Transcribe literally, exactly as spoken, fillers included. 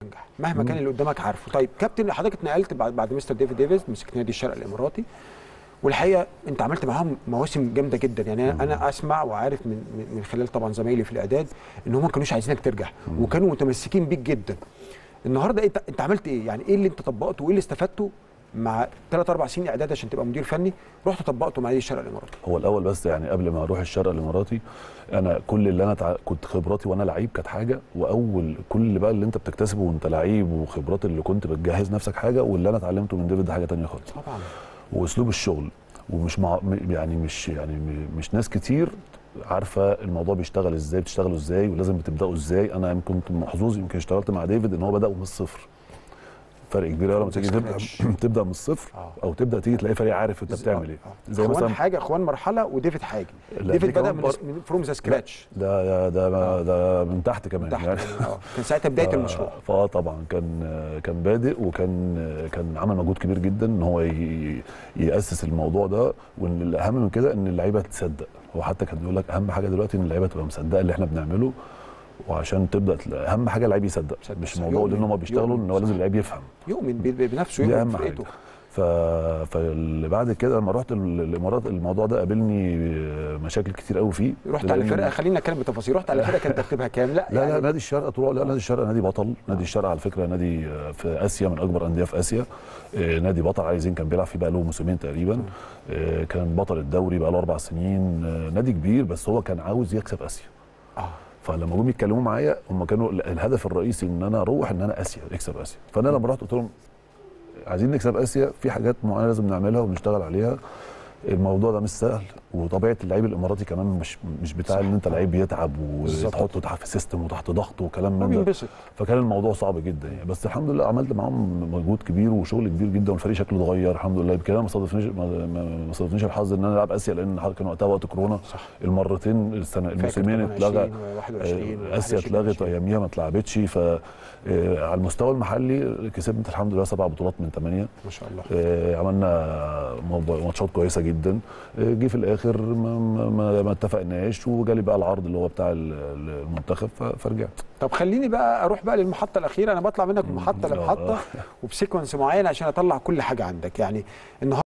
تنجح مهما كان اللي قدامك عارفه. طيب كابتن، حضرتك اتنقلت بعد بعد مستر ديفيد ديفيز مسك نادي الشرق الاماراتي، والحقيقه انت عملت معاهم مواسم جامده جدا. يعني انا اسمع وعارف من من خلال طبعا زمايلي في الاعداد ان هم ما كانوش عايزينك ترجع وكانوا متمسكين بيك جدا. النهارده انت انت عملت ايه؟ يعني ايه اللي انت طبقته وايه اللي استفدته مع ثلاث اربع سنين اعداد عشان تبقى مدير فني رحت طبقته مع نادي الشرق الاماراتي؟ هو الاول بس يعني قبل ما اروح الشرق الاماراتي، انا كل اللي انا تع... كنت خبراتي وانا لعيب كانت حاجه، واول كل بقى اللي انت بتكتسبه وانت لعيب وخبرات اللي كنت بتجهز نفسك حاجه، واللي انا اتعلمته من ديفيد ده حاجه ثانيه خالص. طبعا. واسلوب الشغل، ومش مع يعني مش يعني مش ناس كتير عارفه الموضوع بيشتغل ازاي، بتشتغلوا ازاي ولازم بتبداوا ازاي. انا كنت محظوظ يمكن اشتغلت مع ديفيد ان هو بدا من الصفر. فرق كبير قوي لما تيجي تبدا تبدا من الصفر او تبدا تيجي تلاقي فريق عارف انت بتعمل ايه. زي مثلا حاجه اخوان مرحله وديفيد حاجه. ديفيد بدا من فروم ذا سكراتش. ده ده ده, ده من تحت كمان. من تحت يعني اه كان ساعتها بدايه المشروع. فاه طبعا كان كان بادئ، وكان كان عمل مجهود كبير جدا ان هو ياسس الموضوع ده. وان الاهم من كده ان اللعيبه تصدق. هو حتى كان بيقول لك اهم حاجه دلوقتي ان اللعيبه تبقى مصدقه اللي احنا بنعمله، وعشان تبدا اهم حاجه اللعيب يصدق، مش موضوع ان هم بيشتغلوا ان هو لازم اللعيب يفهم، يؤمن بنفسه، يؤمن بفرقته. ف فاللي بعد كده لما رحت الامارات الموضوع ده قابلني مشاكل كتير قوي فيه. رحت على فرقه، خلينا نتكلم بتفاصيل، رحت على فرقه كان ترتيبها كام؟ لا لا يعني لا نادي الشرق طول لا نادي الشرق نادي بطل. نادي الشرق على فكره نادي في اسيا، من اكبر انديه في اسيا. نادي بطل. عايزين كان بيلعب فيه بقى له موسمين تقريبا. كان بطل الدوري بقى له اربع سنين. نادي كبير، بس هو كان عاوز يكسب اسيا. اه فلما جم يتكلموا معايا هم كانوا الهدف الرئيسي ان انا اروح ان انا اسيا اكسب اسيا. فانا لما رحت قلت لهم عايزين نكسب اسيا، في حاجات معينه لازم نعملها ونشتغل عليها. الموضوع ده مش سهل، وطبيعه اللعيب الاماراتي كمان مش مش بتاع ان انت لعيب بيتعب وتحطه تحت سيستم وتحت ضغط وكلام من ده. فكان الموضوع صعب جدا يعني. بس الحمد لله عملت معاهم مجهود كبير وشغل كبير جدا، والفريق شكله اتغير الحمد لله. يمكن انا ما صادفنيش ما صادفنيش الحظ ان انا العب اسيا، لان كان وقتها وقت كورونا. صح. المرتين السنه الموسمين اتلغى، اسيا اتلغت واياميها ما اتلعبتش. ف على المستوى المحلي كسبت الحمد لله سبع بطولات من ثمانيه ما شاء الله. عملنا ماتشات كويسه جدا. جه في الاخر ما, ما, ما اتفقناش، وجالي بقى العرض اللي هو بتاع المنتخب فرجعت. طب خليني بقى اروح بقى للمحطه الاخيره. انا بطلع منك من محطه لمحطه وبسيكونس معين عشان اطلع كل حاجه عندك. يعني النهارده